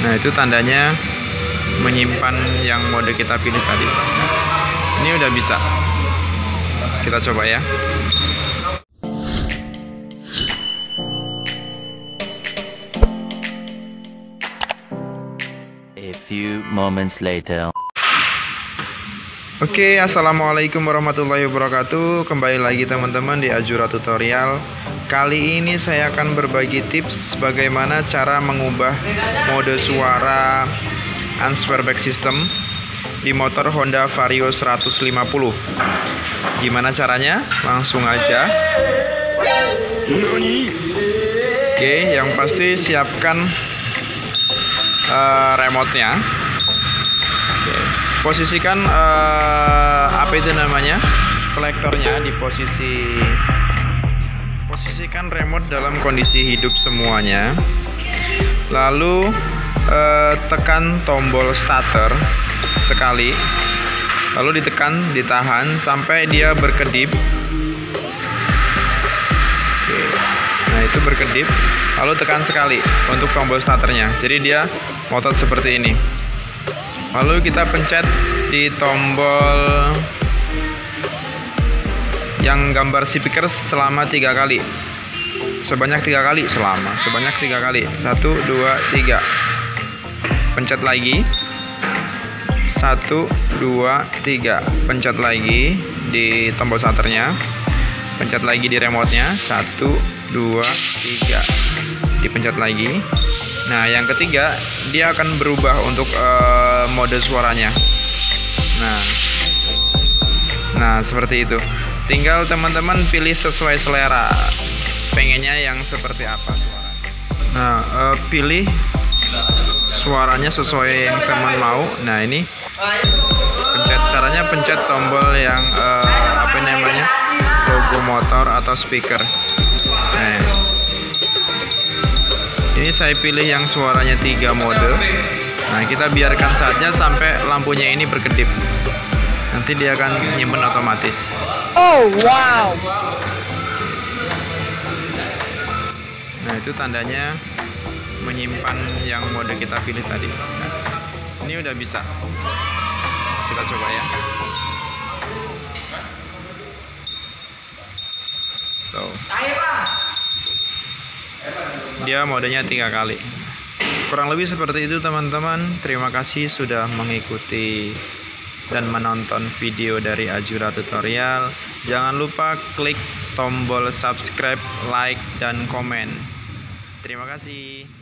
Nah, itu tandanya menyimpan yang mode kita pilih tadi. Ini udah bisa. Kita coba ya. A few moments later. Oke, assalamualaikum warahmatullahi wabarakatuh. Kembali lagi teman-teman di Azura Tutorial. Kali ini saya akan berbagi tips bagaimana cara mengubah mode suara Answerback System di motor Honda Vario 150. Gimana caranya? Langsung aja. Oke, yang pasti siapkan remote-nya. Posisikan apa itu namanya, selektornya di posisikan remote dalam kondisi hidup semuanya. Lalu tekan tombol starter sekali, lalu ditahan sampai dia berkedip. Oke. Nah, itu berkedip, lalu tekan sekali untuk tombol starternya, jadi dia ngotot seperti ini. Lalu kita pencet di tombol yang gambar speaker selama 3 kali. Sebanyak 3 kali. 1, 2, 3. Pencet lagi. 1, 2, 3. Pencet lagi di tombol starternya. Pencet lagi di remote-nya. 1, 2, 3. Dipencet lagi. Nah, yang ketiga dia akan berubah untuk mode suaranya. Nah, seperti itu. Tinggal teman-teman pilih sesuai selera. Pengennya yang seperti apa suara. Nah, pilih suaranya sesuai yang teman mau. Nah, ini caranya pencet tombol yang apa namanya, logo motor atau speaker. Nah, ini saya pilih yang suaranya 3 mode. Nah, kita biarkan saja sampai lampunya ini berkedip. Nanti dia akan nyimpen otomatis. Oh wow. Nah, itu tandanya menyimpan yang mode kita pilih tadi. Nah, ini udah bisa. Kita coba ya. Tuh. Dia modenya 3 kali. Kurang lebih seperti itu teman-teman. Terima kasih sudah mengikuti dan menonton video dari Azura Tutorial. Jangan lupa klik tombol subscribe, like, dan komen. Terima kasih.